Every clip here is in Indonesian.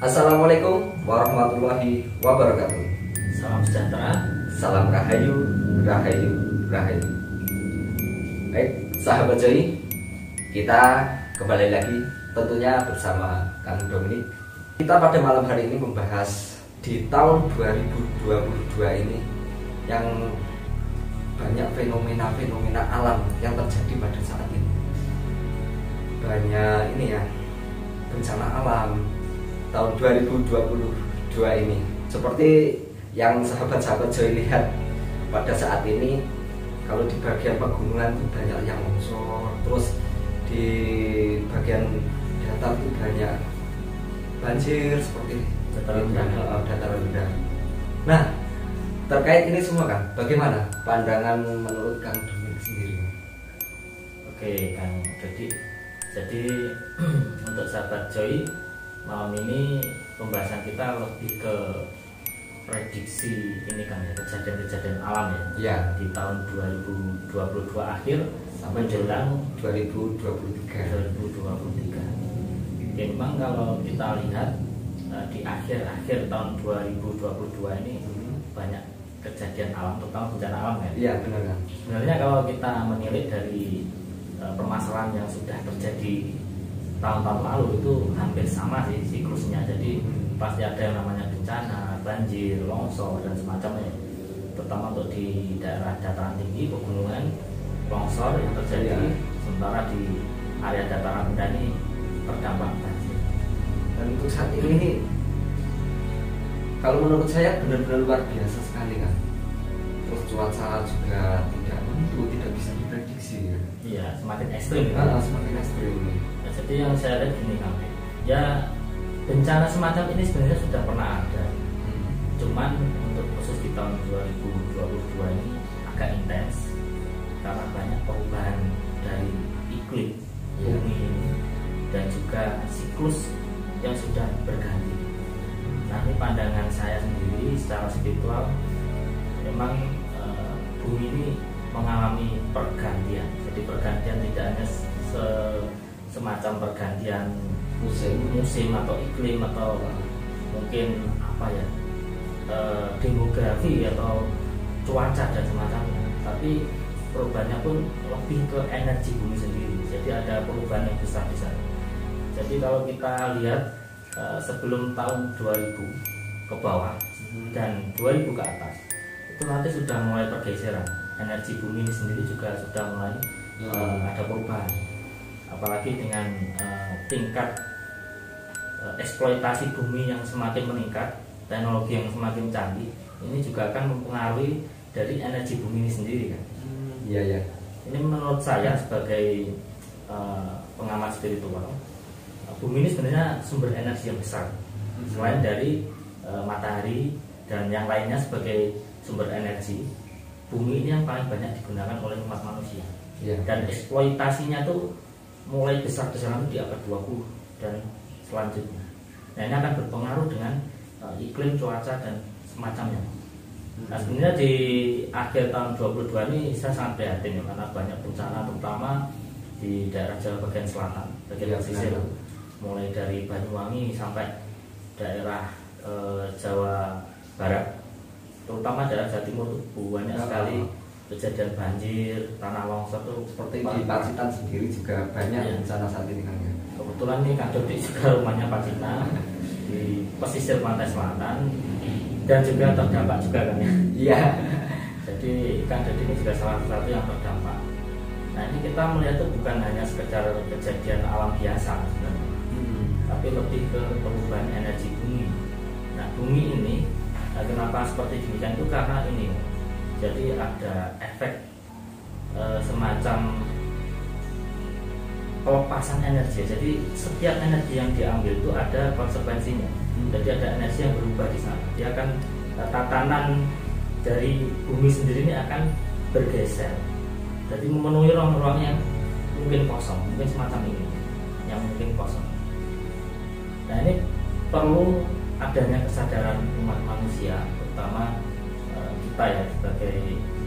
Assalamualaikum warahmatullahi wabarakatuh. Salam sejahtera. Salam rahayu, rahayu, rahayu. Baik, sahabat Joy, kita kembali lagi tentunya bersama Kang Dominik. Kita pada malam hari ini membahas di tahun 2022 ini yang banyak fenomena-fenomena alam yang terjadi pada saat ini. Banyak ini ya, bencana alam tahun 2022 ini. Seperti yang sahabat-sahabat Joy lihat pada saat ini, kalau di bagian pegunungan itu banyak yang longsor, terus di bagian datar itu banyak banjir seperti dataran rendah. Nah, terkait ini semua kan, bagaimana pandangan menurut Kang Dominik sendiri? Oke, Kang. Jadi untuk sahabat Joy, malam ini pembahasan kita lebih ke prediksi ini kan ya, kejadian-kejadian alam ya, di tahun 2022 akhir sampai menjelang 2023. Memang kalau kita lihat di akhir tahun 2022 ini banyak kejadian alam, terutama bencana alam ya. Iya, benar kan. Sebenarnya kalau kita menilik dari permasalahan yang sudah terjadi tahun-tahun lalu itu hampir sama sih siklusnya. Jadi pasti ada yang namanya bencana, banjir, longsor dan semacamnya. Terutama untuk di daerah dataran tinggi, pegunungan, longsor yang terjadi. Sementara di area dataran rendah ini terdampak banjir. Dan untuk saat ini, kalau menurut saya benar-benar luar biasa sekali kan. Terus cuaca juga tidak menentu, tidak bisa diprediksi ya. Iya, semakin ekstrim ya. Semakin ekstrim. Nah, jadi yang saya lihat gini Kang, ya bencana semacam ini sebenarnya sudah pernah ada. Cuman untuk khusus di tahun 2022 ini agak intens karena banyak perubahan dari iklim bumi ini dan juga siklus yang sudah berganti. Nah, ini pandangan saya sendiri secara spiritual, memang bumi ini mengalami pergantian. Jadi pergantian tidak hanya semacam pergantian musim atau iklim atau mungkin apa ya, demografi atau cuaca dan semacamnya, tapi perubahannya pun lebih ke energi bumi sendiri. Jadi ada perubahan yang besar di sana. Jadi kalau kita lihat sebelum tahun 2000 ke bawah dan 2000 ke atas, itu nanti sudah mulai pergeseran. Energi bumi ini sendiri juga sudah mulai ada perubahan. Apalagi dengan tingkat eksploitasi bumi yang semakin meningkat, teknologi yang semakin canggih, ini juga akan mempengaruhi dari energi bumi ini sendiri kan. Iya. Ini menurut saya sebagai pengamat spiritual, bumi ini sebenarnya sumber energi yang besar. Selain dari matahari dan yang lainnya sebagai sumber energi, bumi ini yang paling banyak digunakan oleh umat manusia. Dan eksploitasinya tuh mulai besar-besaran di abad 20 dan selanjutnya. Nah, ini akan berpengaruh dengan iklim, cuaca dan semacamnya. Nah, sebenarnya di akhir tahun 2022 ini saya sangat prihatin ya, karena banyak bencana terutama di daerah Jawa bagian selatan, bagian pesisir, mulai dari Banyuwangi sampai daerah Jawa Barat, terutama daerah Jawa Timur tuh banyak sekali kejadian banjir, tanah longsor tuh. Seperti di Pacitan sendiri juga banyak bencana saat ini kan ya. Kebetulan nih Kang Dodik juga rumahnya Pacitan di pesisir pantai selatan dan juga terdampak juga kan ya. Iya. Jadi Kang Dodik ini juga salah satu yang terdampak. Nah, ini kita melihat itu bukan hanya sekedar kejadian alam biasa sebenarnya, tapi lebih ke perubahan energi bumi. Nah, bumi ini kenapa seperti demikian itu karena ini. Jadi ada efek semacam pelepasan energi. Jadi setiap energi yang diambil itu ada konsekuensinya. Jadi ada energi yang berubah di sana. Dia akan tatanan dari bumi sendiri ini akan bergeser. Jadi memenuhi ruang-ruang yang mungkin kosong, mungkin semacam ini, yang mungkin kosong. Nah, ini perlu adanya kesadaran umat manusia, terutama kita ya sebagai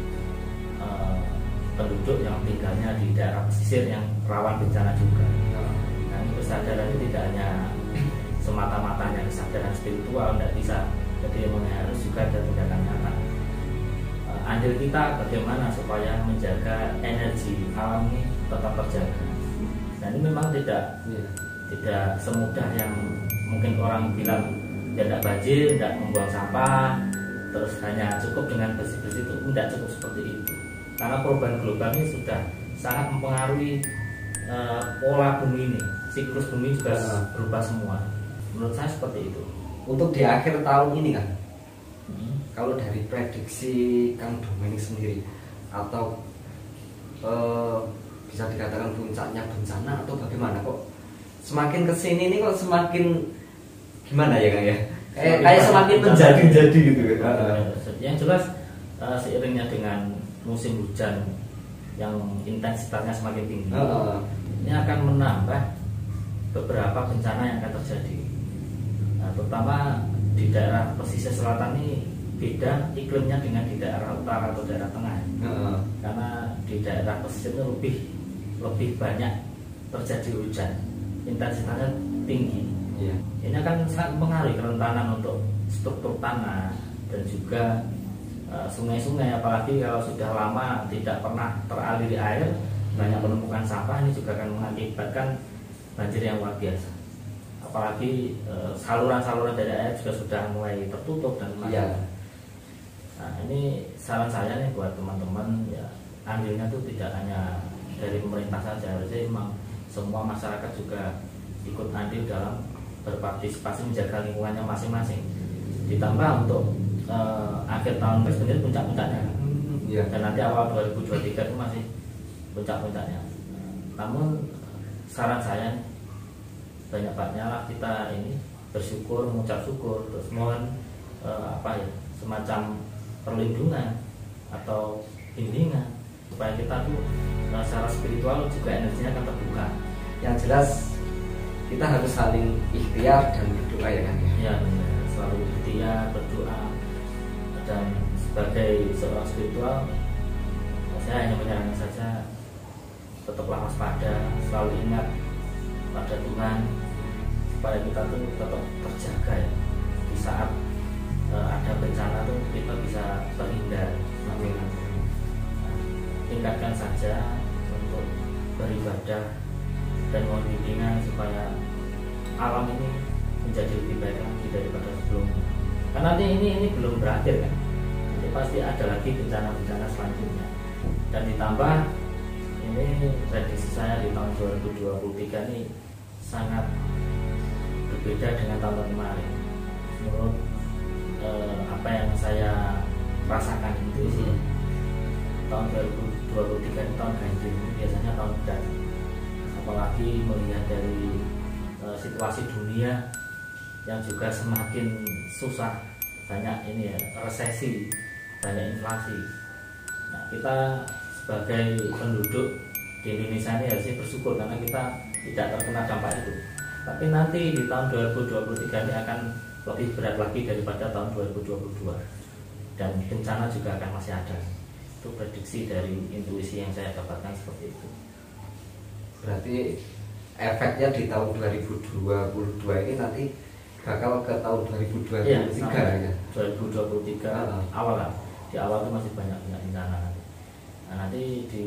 penduduk yang tinggalnya di daerah pesisir yang rawan bencana juga. Nah, kesadaran itu tidak hanya semata-matanya kesadaran spiritual, tidak bisa. Jadi memang harus juga ada tindakan nyata. Andil kita bagaimana supaya menjaga energi alam ini tetap terjaga. Dan ini memang tidak semudah yang mungkin orang bilang ya tidak banjir, tidak membuang sampah, terus hanya cukup dengan bersih-bersih, itu tidak cukup seperti itu. Karena perubahan global ini sudah sangat mempengaruhi pola bumi ini, siklus bumi juga berubah semua. Menurut saya seperti itu. Untuk di akhir tahun ini kan, kalau dari prediksi Kang Dominik sendiri, atau bisa dikatakan puncaknya bencana atau bagaimana, kok semakin kesini ini kok semakin gimana ya Kang ya? Kayak semakin menjadi gitu kan. Yang jelas seiringnya dengan musim hujan yang intensitasnya semakin tinggi, ini akan menambah beberapa bencana yang akan terjadi. Nah, terutama di daerah pesisir selatan ini beda iklimnya dengan di daerah utara atau daerah tengah. Karena di daerah pesisir itu lebih banyak terjadi hujan, intensitasnya tinggi. Ini akan sangat mempengaruhi kerentanan untuk struktur tanah dan juga sungai-sungai, apalagi kalau sudah lama tidak pernah teraliri air, banyak penumpukan sampah, ini juga akan mengakibatkan banjir yang luar biasa. Apalagi saluran-saluran dari air juga sudah mulai tertutup dan Nah, ini saran saya nih buat teman-teman ya, andilnya tuh tidak hanya dari pemerintah saja, harusnya memang semua masyarakat juga ikut andil dalam berpartisipasi menjaga lingkungannya masing-masing. Ditambah untuk akhir tahun sebenarnya puncak-puncaknya, dan nanti awal 2023 itu masih puncak-puncaknya. Namun saran saya banyak-banyaklah kita ini bersyukur, mengucap syukur, terus mohon semacam perlindungan atau bimbingan supaya kita tuh secara spiritual juga energinya akan terbuka. Yang jelas kita harus saling ikhtiar dan berdoa ya kan ya. Selalu ikhtiar, berdoa, dan sebagai seorang spiritual saya hanya menyarankan saja tetaplah waspada, selalu ingat pada Tuhan supaya kita tuh tetap terjaga ya. Di saat ada bencana tuh kita bisa terhindar. Tingkatkan saja untuk beribadah dan mohon bimbingan supaya alam ini menjadi lebih baik lagi daripada sebelumnya. Karena nanti ini belum berakhir kan, nanti pasti ada lagi bencana-bencana selanjutnya. Dan ditambah ini prediksi saya di tahun 2023 ini sangat berbeda dengan tahun kemarin. Menurut apa yang saya rasakan itu sih, tahun 2023 ini tahun ganjil, biasanya tahun berat. Apalagi melihat dari situasi dunia yang juga semakin susah, banyak ini ya, resesi, banyak inflasi. Nah, kita sebagai penduduk di Indonesia ini harusnya bersyukur karena kita tidak terkena dampak itu. Tapi nanti di tahun 2023 ini akan lebih berat lagi daripada tahun 2022, dan bencana juga akan masih ada. Itu prediksi dari intuisi yang saya dapatkan seperti itu. Berarti efeknya di tahun 2022 ini nanti bakal ke tahun 2023 ya. 2023 awal lah. Di awal itu masih banyak bencana. Nah, nanti di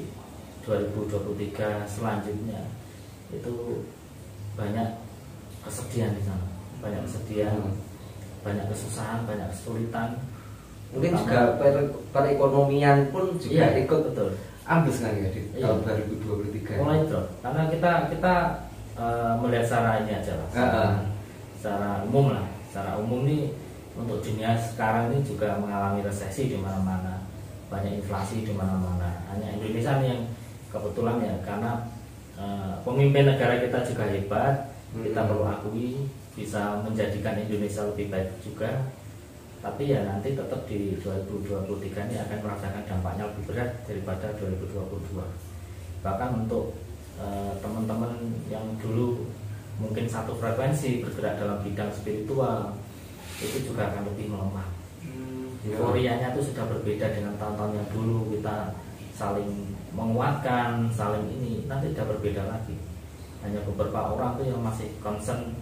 2023 selanjutnya itu banyak kesedihan di sana, banyak kesedihan, banyak kesusahan, banyak kesulitan. Mungkin juga perekonomian pun juga ikut betul ambles kan ya di tahun 2023. Mulai drop karena kita melihat secara ini aja lah, secara umum lah. Secara umum nih untuk dunia sekarang ini juga mengalami resesi di mana-mana, banyak inflasi di mana-mana. Hanya Indonesia nih yang kebetulan ya, karena pemimpin negara kita juga hebat, kita perlu akui, bisa menjadikan Indonesia lebih baik juga. Tapi ya nanti tetap di 2023 ini akan merasakan dampaknya lebih berat daripada 2022. Bahkan untuk teman-teman yang dulu mungkin satu frekuensi bergerak dalam bidang spiritual, itu juga akan lebih melemah. Euforianya itu sudah berbeda dengan tahun-tahun yang dulu kita saling menguatkan, saling ini, nanti sudah berbeda lagi. Hanya beberapa orang tuh yang masih concern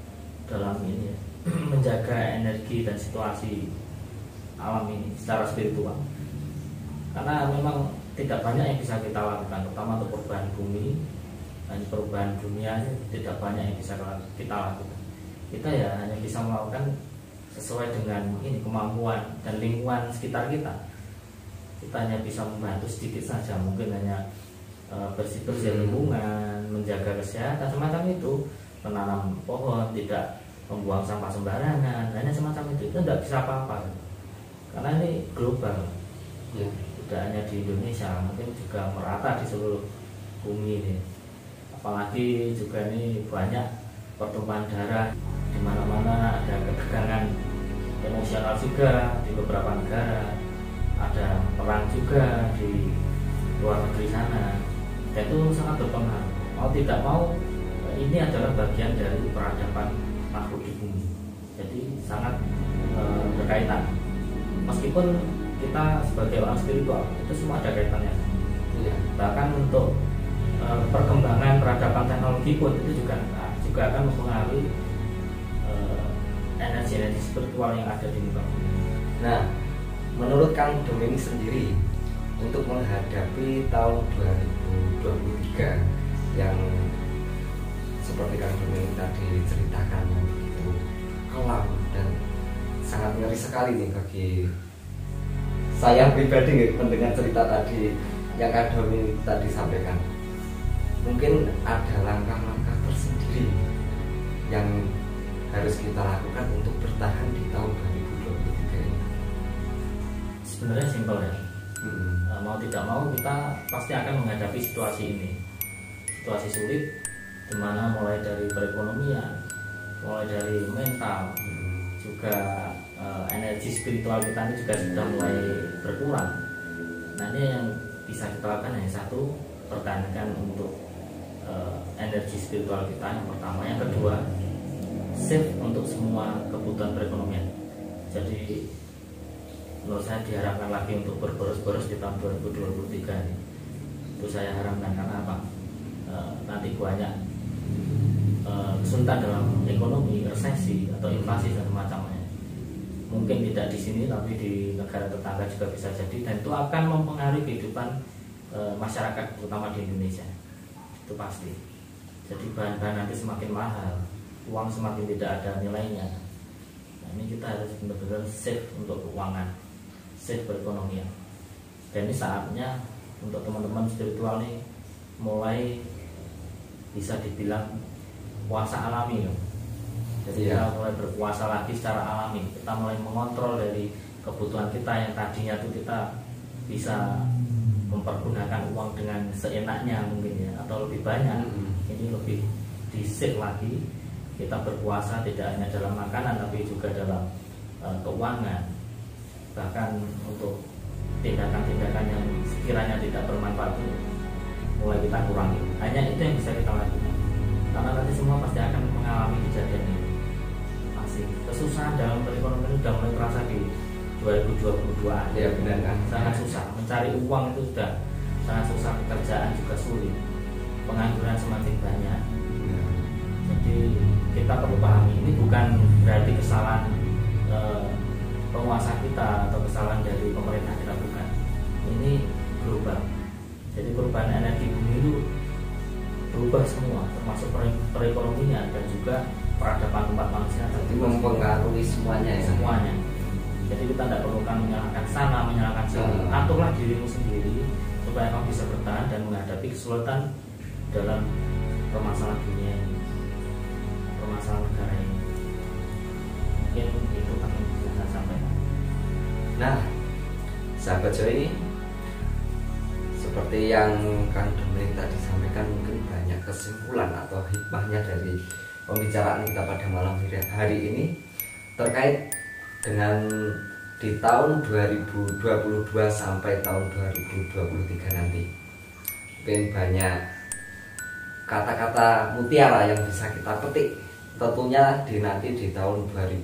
dalam ini ya, menjaga energi dan situasi alam ini secara spiritual. Karena memang tidak banyak yang bisa kita lakukan, terutama untuk perubahan bumi dan perubahan dunia ini tidak banyak yang bisa kita lakukan. Kita ya hanya bisa melakukan sesuai dengan ini kemampuan dan lingkungan sekitar kita. Kita hanya bisa membantu sedikit saja, mungkin hanya bersih-bersih lingkungan, menjaga kesehatan semacam itu, menanam pohon, tidak membuang sampah sembarangan, hanya semacam itu tidak bisa apa-apa. Karena ini global, ya, tidak hanya di Indonesia, mungkin juga merata di seluruh bumi ini. Apalagi juga ini banyak pertumpahan darah, di mana-mana ada ketegangan emosional juga di beberapa negara, ada perang juga di luar negeri sana. Dan itu sangat berpengaruh. Mau tidak mau, ini adalah bagian dari peradaban makhluk di bumi. Jadi sangat berkaitan. Meskipun kita sebagai orang spiritual itu semua ada kaitannya. Ya. Bahkan untuk perkembangan peradaban teknologi pun itu juga akan mempengaruhi energi spiritual yang ada di muka bumi. Nah, menurut Kang Dominic sendiri, untuk menghadapi tahun 2023 yang seperti Kang Dominic tadi ceritakan yang begitu kelam dan sangat ngeri sekali nih bagi saya pribadi mendengar cerita tadi yang Kang Dominic tadi sampaikan. Mungkin ada langkah-langkah tersendiri yang harus kita lakukan untuk bertahan di tahun 2023 ini. Sebenarnya simpel ya. Mau tidak mau kita pasti akan menghadapi situasi ini, situasi sulit, dimana mulai dari perekonomian, mulai dari mental, juga energi spiritual kita ini juga sudah mulai berkurang. Nah, ini yang bisa kita lakukan hanya satu, pertahankan untuk energi spiritual kita yang pertama. Yang kedua, save untuk semua kebutuhan perekonomian. Jadi menurut saya diharapkan lagi untuk berboros-boros di tahun 2023 ini. Itu saya harapkan. Karena apa? Nanti banyak kesulitan dalam ekonomi, resesi atau inflasi dan semacamnya. Mungkin tidak di sini, tapi di negara tetangga juga bisa jadi, dan itu akan mempengaruhi kehidupan masyarakat, terutama di Indonesia. Itu pasti. Jadi bahan-bahan nanti semakin mahal, uang semakin tidak ada nilainya. Nah, ini kita harus benar-benar save untuk keuangan, save perekonomian. Dan ini saatnya untuk teman-teman spiritual nih mulai bisa dibilang puasa alami loh. Jadi kita mulai berpuasa lagi secara alami. Kita mulai mengontrol dari kebutuhan kita yang tadinya tuh kita bisa mempergunakan uang dengan seenaknya mungkin ya, atau lebih banyak. Ini lebih di-save lagi. Kita berpuasa tidak hanya dalam makanan tapi juga dalam keuangan. Bahkan untuk tindakan-tindakan yang sekiranya tidak bermanfaat itu mulai kita kurangi. Hanya itu yang bisa kita lakukan. Karena nanti semua pasti akan mengalami kejadian ini. Masih kesusahan dalam perekonomian sudah mulai terasa di 2022. Ya benar kan. Sangat susah mencari uang, itu sudah sangat susah, pekerjaan juga sulit, pengangguran semakin banyak. Jadi kita perlu pahami, ini bukan berarti kesalahan penguasa kita atau kesalahan dari pemerintah kita, bukan. Ini global. Jadi perubahan energi bumi itu berubah semua, termasuk perekonomian dan juga peradaban umat manusia. Jadi mempengaruhi semuanya ya. Semuanya. Jadi kita tidak perlukan menyalahkan sana, menyalahkan sini. Aturlah dirimu sendiri supaya kamu bisa bertahan dan menghadapi kesulitan dalam permasalahan dunia ini, permasalahan negara ini. Mungkin itu akan bisa saya sampaikan. Nah, sahabat Joy, seperti yang Kang Dominic tadi sampaikan, mungkin banyak kesimpulan atau hikmahnya dari pembicaraan kita pada malam hari ini terkait dengan di tahun 2022 sampai tahun 2023 nanti. Mungkin banyak kata-kata mutiara yang bisa kita petik. Tentunya nanti di tahun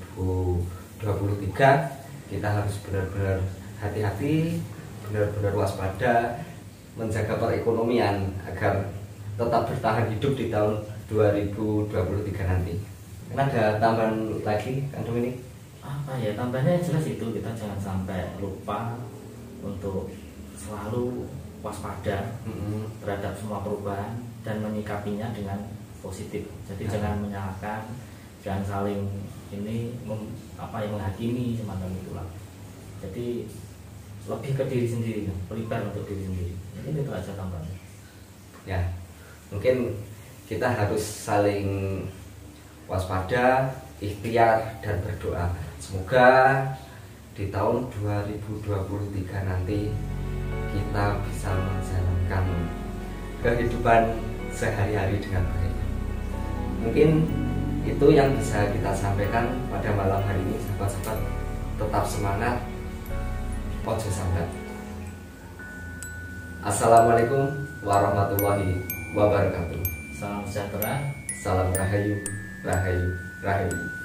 2023 kita harus benar-benar hati-hati, benar-benar waspada, menjaga perekonomian agar tetap bertahan hidup di tahun 2023 nanti. Kan ada tambahan lagi kan Dominik? Apa ya, tambahnya jelas itu, kita jangan sampai lupa untuk selalu waspada terhadap semua perubahan dan menyikapinya dengan positif. Jadi jangan menyalahkan, jangan saling menghakimi semacam itulah. Jadi lebih ke diri sendiri, prepare untuk diri sendiri. Ini itu aja tambahnya. Ya, mungkin kita harus saling waspada, ikhtiar dan berdoa. Semoga di tahun 2023 nanti kita bisa menjalankan kehidupan sehari-hari dengan baik. Mungkin itu yang bisa kita sampaikan pada malam hari ini, sahabat-sahabat. Tetap semangat, ojo sambat. Assalamualaikum warahmatullahi wabarakatuh. Salam sejahtera. Salam rahayu, rahayu, rahayu.